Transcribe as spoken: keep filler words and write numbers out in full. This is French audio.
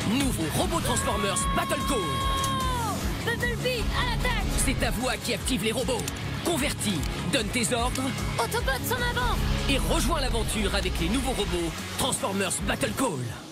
Nouveau Robot Transformers Battle Call. Oh, Bumblebee, à l'attaque. C'est ta voix qui active les robots. Convertis, donne tes ordres Autobots en avant. et rejoins l'aventure avec les nouveaux robots Transformers Battle Call.